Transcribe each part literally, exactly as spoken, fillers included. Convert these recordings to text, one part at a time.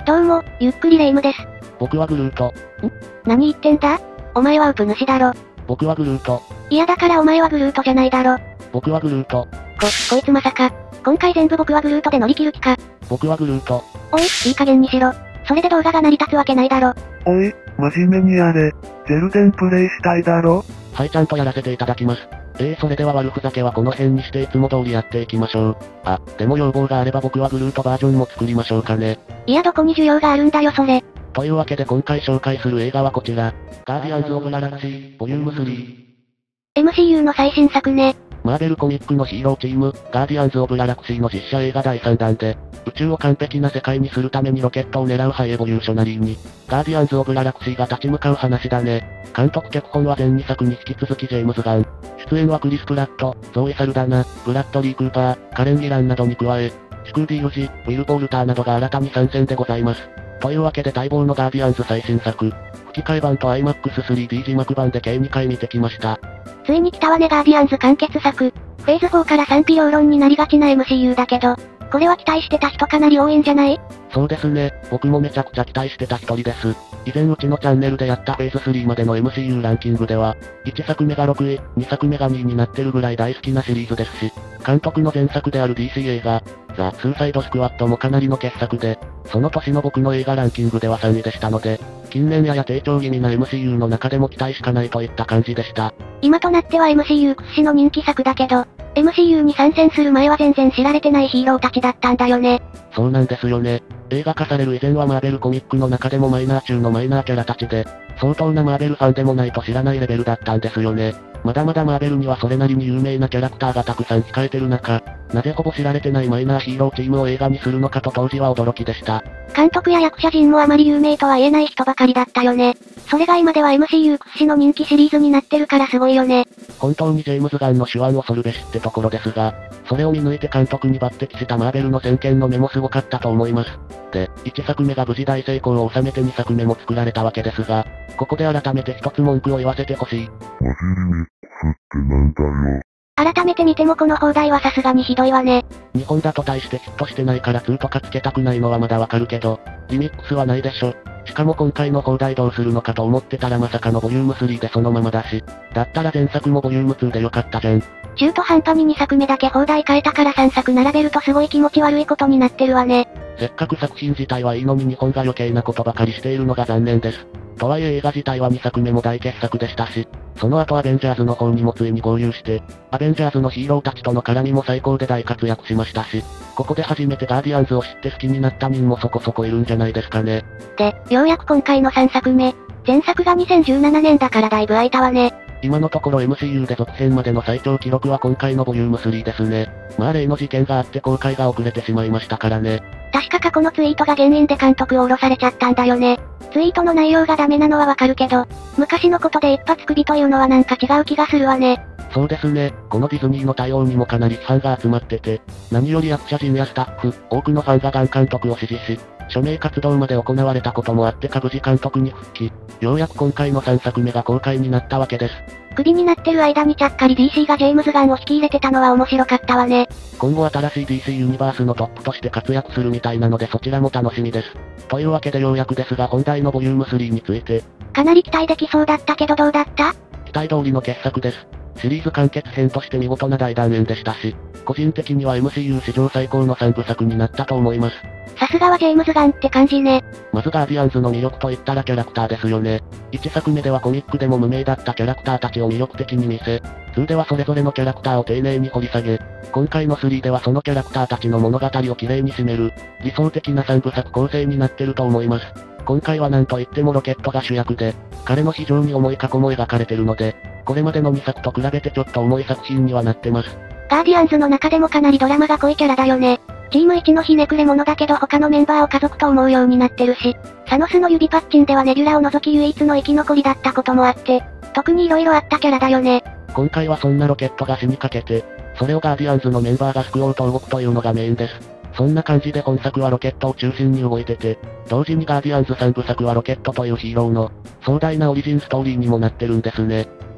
どうも、ゆっくりレ夢ムです。 僕はグルート。ん何言ってんだ？お前はウプ主だろ。 僕はグルート。 いやだからお前はグルートじゃないだろ。 僕はグルート。 こ、こいつまさか、今回全部僕はグルートで乗り切る気か。 僕はグルート。 おい、いい加減にしろ。それで動画が成り立つわけないだろ。 おい、真面目にやれ。ゼルデンプレイしたいだろ？ はい、ちゃんとやらせていただきます。えー、それでは悪ふざけはこの辺にしていつも通りやっていきましょう。あ、でも要望があれば僕はグルートバージョンも作りましょうかね。 いやどこに需要があるんだよそれ。 というわけで今回紹介する映画はこちら。ガーディアンズ・オブ・ガラクシー、ボリュームスリー。 エムシーユー の最新作ね。 マーベルコミックのヒーローチーム、ガーディアンズ・オブ・ガラクシーの実写映画だいさんだんで、宇宙を完璧な世界にするためにロケットを狙うハイエボリューショナリーに、ガーディアンズ・オブ・ガラクシーが立ち向かう話だね。監督脚本は全にさくに引き続きジェームズ・ガン。出演はクリス・プラット、ゾーイ・サルダナ、ブラッドリー・クーパー、カレン・ギランなどに加え、シクーディ・ウジ、ウィル・ポールターなどが新たに参戦でございます。というわけで待望のガーディアンズ最新作。吹き替え版と アイマックススリーディー 字幕版で計にかい見てきました。 ついに来たわねガーディアンズ完結作。フェーズフォーから賛否両論になりがちな エムシーユー だけど、これは期待してた人かなり多いんじゃない？ そうですね、僕もめちゃくちゃ期待してた一人です。以前うちのチャンネルでやったフェーズスリーまでの エムシーユー ランキングでは、いちさくめがろくい、にさくめがにいになってるぐらい大好きなシリーズですし、監督の前作である ディーシー 映画、ザ・スーサイド・スクワットもかなりの傑作で、その年の僕の映画ランキングではさんいでしたので、近年やや低調気味な エムシーユー の中でも期待しかないといった感じでした。 今となっては エムシーユー 屈指の人気作だけど、エムシーユー に参戦する前は全然知られてないヒーローたちだったんだよね。 そうなんですよね。映画化される以前はマーベルコミックの中でもマイナー中のマイナーキャラたちで、相当なマーベルファンでもないと知らないレベルだったんですよね。まだまだマーベルにはそれなりに有名なキャラクターがたくさん控えてる中、なぜほぼ知られてないマイナーヒーローチームを映画にするのかと当時は驚きでした。 監督や役者陣もあまり有名とは言えない人ばかりだったよね。それが今では エムシーユー 屈指の人気シリーズになってるからすごいよね。 本当にジェームズ・ガンの手腕を恐るべしってところですが、それを見抜いて監督に抜擢したマーベルの先見の目もすごかったと思います。で、いっさくめが無事大成功を収めてにさくめも作られたわけですが、ここで改めて一つ文句を言わせてほしい。 マジリミックスってなんだよ。 改めて見てもこの放題はさすがにひどいわね。 日本だと大してヒットしてないからツーとかつけたくないのはまだわかるけど、リミックスはないでしょ。しかも今回の放題どうするのかと思ってたらまさかのボリュームスリーでそのままだし、だったら前作もボリュームツーでよかったじゃん。 中途半端ににさくめだけ放題変えたからさんさく並べるとすごい気持ち悪いことになってるわね。 せっかく作品自体はいいのに日本が余計なことばかりしているのが残念です。とはいえ映画自体はにさくめも大傑作でしたし、その後アベンジャーズの方にもついに合流して、アベンジャーズのヒーローたちとの絡みも最高で大活躍しましたし、ここで初めてガーディアンズを知って好きになった人もそこそこいるんじゃないですかね。 で、ようやく今回のさんさくめ。前作がにせんじゅうななねんだからだいぶ空いたわね。 今のところ エムシーユー で続編までの最長記録は今回のボリュームスリーですね。まあ例の事件があって公開が遅れてしまいましたからね。 確か過去のツイートが原因で監督を降ろされちゃったんだよね。ツイートの内容がダメなのはわかるけど、昔のことで一発首というのはなんか違う気がするわね。 そうですね、このディズニーの対応にもかなり批判が集まってて、何より役者陣やスタッフ、多くのファンがガン監督を支持し、署名活動まで行われたこともあってか無事監督に復帰。ようやく今回のさんさくめが公開になったわけです。 クビになってる間にちゃっかり ディーシー がジェームズ・ガンを引き入れてたのは面白かったわね。 今後新しい ディーシー ユニバースのトップとして活躍するみたいなのでそちらも楽しみです。というわけでようやくですが本題のボリュームスリーについて。 かなり期待できそうだったけどどうだった？ 期待通りの傑作です。シリーズ完結編として見事な大団円でしたし、個人的には エムシーユー 史上最高のさんぶさくになったと思います。 さすがはジェームズ・ガンって感じね。 まずガーディアンズの魅力と言ったらキャラクターですよね。いっさくめではコミックでも無名だったキャラクターたちを魅力的に見せ、ツーではそれぞれのキャラクターを丁寧に掘り下げ、今回のスリーではそのキャラクターたちの物語を綺麗に締める、理想的なさんぶさく構成になってると思います。今回はなんといってもロケットが主役で、彼の非常に重い過去も描かれてるので、これまでのにさくと比べてちょっと重い作品にはなってます。 ガーディアンズの中でもかなりドラマが濃いキャラだよね。チームいちのひねくれ者だけど他のメンバーを家族と思うようになってるし、サノスの指パッチンではネビュラを除き唯一の生き残りだったこともあって、特に色々あったキャラだよね。 今回はそんなロケットが死にかけて、それをガーディアンズのメンバーが救おうと動くというのがメインです。そんな感じで本作はロケットを中心に動いてて、同時にガーディアンズさんぶさくはロケットというヒーローの壮大なオリジンストーリーにもなってるんですね。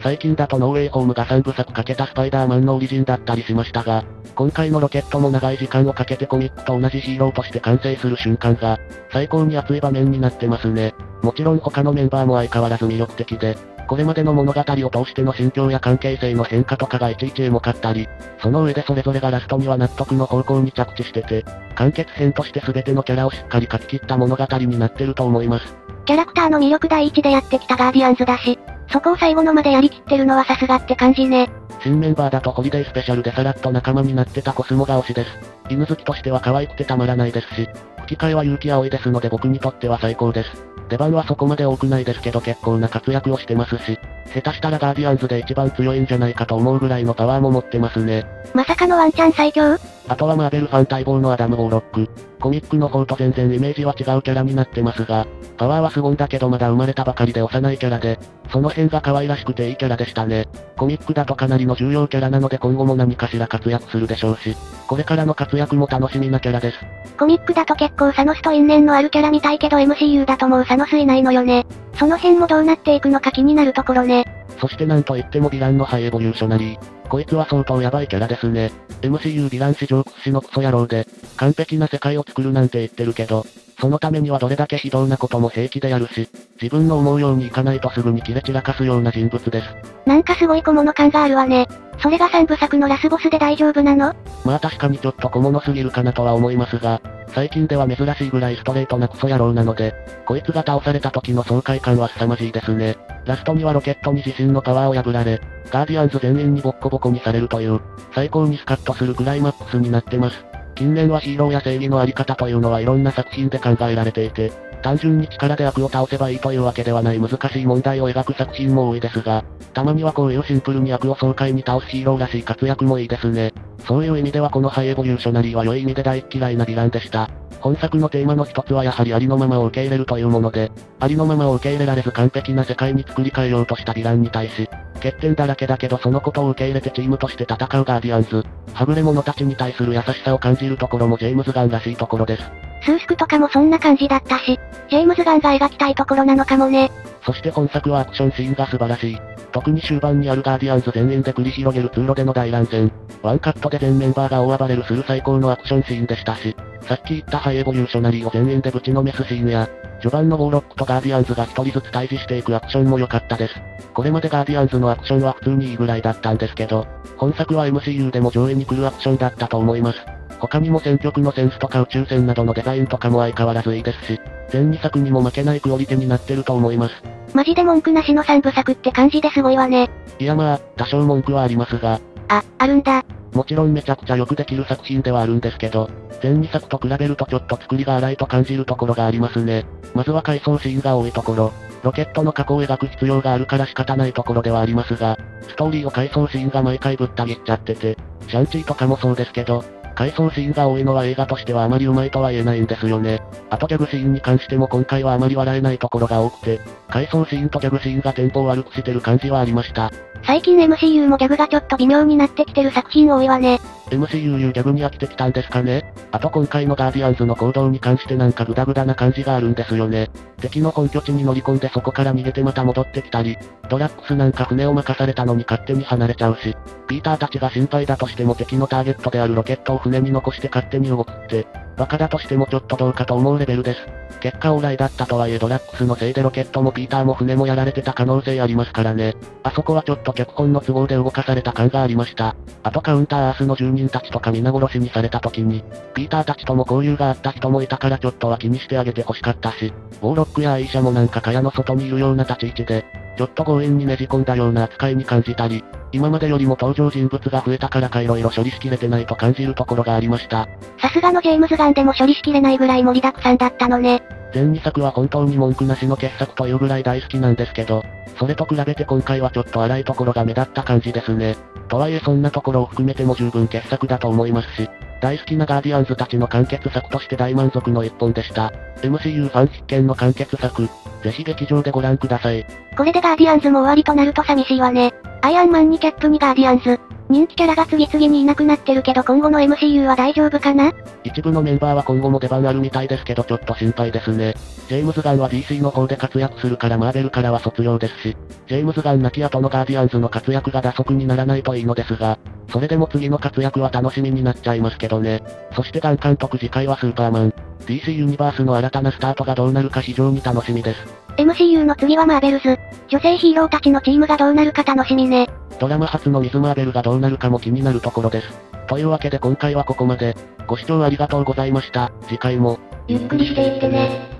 最近だとノーウェイホームがさんぶさくかけたスパイダーマンのオリジンだったりしましたが、今回のロケットも長い時間をかけてコミックと同じヒーローとして完成する瞬間が、最高に熱い場面になってますね。もちろん他のメンバーも相変わらず魅力的で、これまでの物語を通しての心境や関係性の変化とかがいちいちエモかったり、その上でそれぞれがラストには納得の方向に着地してて、完結編として全てのキャラをしっかり書き切った物語になってると思います。 キャラクターの魅力第一でやってきたガーディアンズだし、そこを最後のまでやりきってるのはさすがって感じね。 新メンバーだとホリデースペシャルでさらっと仲間になってたコスモが推しです。犬好きとしては可愛くてたまらないですし、吹き替えは結城葵ですので僕にとっては最高です。出番はそこまで多くないですけど結構な活躍をしてますし、下手したらガーディアンズで一番強いんじゃないかと思うぐらいのパワーも持ってますね。 まさかのワンチャン最強？ あとはマーベルファン待望のアダム・ウォーロック。コミックの方と全然イメージは違うキャラになってますが、パワーは凄んだけどまだ生まれたばかりで幼いキャラで、その辺が可愛らしくていいキャラでしたね。コミックだとかなりの重要キャラなので今後も何かしら活躍するでしょうし、これからの活躍も楽しみなキャラです。 コミックだと結構サノスと因縁のあるキャラみたいけど エムシーユー だともうサノスいないのよね。その辺もどうなっていくのか気になるところね。 そしてなんといってもヴィランのハイエボリューショナリー。こいつは相当ヤバいキャラですね。エムシーユー ヴィラン史上屈指のクソ野郎で、完璧な世界を作るなんて言ってるけど、そのためにはどれだけ非道なことも平気でやるし、自分の思うようにいかないとすぐにキレ散らかすような人物です。 なんかすごい小物感があるわね。それがさんぶさくのラスボスで大丈夫なの？ まあ確かにちょっと小物すぎるかなとは思いますが、最近では珍しいぐらいストレートなクソ野郎なので、こいつが倒された時の爽快感は凄まじいですね。ラストにはロケットに自身のパワーを破られ、ガーディアンズ全員にボッコボコにされるという、最高にスカッとするクライマックスになってます。近年はヒーローや正義のあり方というのはいろんな作品で考えられていて、単純に力で悪を倒せばいいというわけではない難しい問題を描く作品も多いですが、たまにはこういうシンプルに悪を爽快に倒すヒーローらしい活躍もいいですね。そういう意味ではこのハイエボリューショナリーは良い意味で大嫌いなヴィランでした。本作のテーマの一つはやはりありのままを受け入れるというもので、ありのままを受け入れられず完璧な世界に作り変えようとしたヴィランに対し、欠点だらけだけどそのことを受け入れてチームとして戦うガーディアンズ。はぐれ者たちに対する優しさを感じるところもジェームズ・ガンらしいところです。 スースクとかもそんな感じだったし、ジェームズ・ガンが描きたいところなのかもね。 そして本作はアクションシーンが素晴らしい。特に終盤にあるガーディアンズ全員で繰り広げる通路での大乱戦。ワンカットで全メンバーが大暴れるする最高のアクションシーンでしたし、さっき言ったハイエボリューショナリーを全員でぶちのめすシーンや、序盤のウォーロックとガーディアンズが一人ずつ対峙していくアクションも良かったです。これまでガーディアンズのアクションは普通にいいぐらいだったんですけど、本作は エムシーユー でも上位に来るアクションだったと思います。他にも戦局のセンスとか宇宙船などのデザインとかも相変わらずいいですし、全にさくにも負けないクオリティになってると思います。 マジで文句なしのさんぶさくって感じですごいわね。 いやまあ、多少文句はありますが。 あ、あるんだ。 もちろんめちゃくちゃよくできる作品ではあるんですけど、全にさくと比べるとちょっと作りが荒いと感じるところがありますね。まずは回想シーンが多いところ、ロケットの過去を描く必要があるから仕方ないところではありますが、ストーリーを回想シーンが毎回ぶった切っちゃってて、シャンチーとかもそうですけど、回想シーンが多いのは映画としてはあまりうまいとは言えないんですよね。あとギャグシーンに関しても今回はあまり笑えないところが多くて、回想シーンとギャグシーンがテンポを悪くしてる感じはありました。 最近 エムシーユー もギャグがちょっと微妙になってきてる作品多いわね。 エムシーユー いうギャグに飽きてきたんですかね。あと今回のガーディアンズの行動に関してなんかグダグダな感じがあるんですよね。敵の本拠地に乗り込んでそこから逃げてまた戻ってきたり、ドラッグスなんか船を任されたのに勝手に離れちゃうし、ピーターたちが心配だとしても敵のターゲットであるロケットを船に残して勝手に動くって、バカだとしてもちょっとどうかと思うレベルです。結果オーライだったとはいえドラッグスのせいでロケットもピーターも船もやられてた可能性ありますからね。あそこはちょっと脚本の都合で動かされた感がありました。あとカウンターアースの住人たちとか皆殺しにされた時に、ピーターたちとも交流があった人もいたからちょっとは気にしてあげて欲しかったし、ウォーロックやアイシャもなんか蚊帳の外にいるような立ち位置で、ちょっと強引にねじ込んだような扱いに感じたり、今までよりも登場人物が増えたからか色々処理しきれてないと感じるところがありました。 さすがのジェームズ・ガンでも処理しきれないぐらい盛りだくさんだったのね。 全にさくは本当に文句なしの傑作というぐらい大好きなんですけど、それと比べて今回はちょっと荒いところが目立った感じですね。とはいえそんなところを含めても十分傑作だと思いますし、大好きなガーディアンズたちの完結作として大満足の一本でした。エムシーユー ファン必見の完結作、ぜひ劇場でご覧ください。 これでガーディアンズも終わりとなると寂しいわね。アイアンマンにキャップにガーディアンズ。 人気キャラが次々にいなくなってるけど今後の エムシーユー は大丈夫かな？ 一部のメンバーは今後も出番あるみたいですけどちょっと心配ですね。ジェームズ・ガンは ディーシー の方で活躍するからマーベルからは卒業ですし、ジェームズ・ガン亡き後のガーディアンズの活躍が打足にならないといいのですが、それでも次の活躍は楽しみになっちゃいますけどね。そしてガン監督次回はスーパーマン。ディーシー ユニバースの新たなスタートがどうなるか非常に楽しみです。 エムシーユー の次はマーベルズ。女性ヒーローたちのチームがどうなるか楽しみね。 ドラマ初のミズ・マーベルがどうなるかも気になるところです。というわけで今回はここまで。ご視聴ありがとうございました。次回も、 ゆっくりしていってね。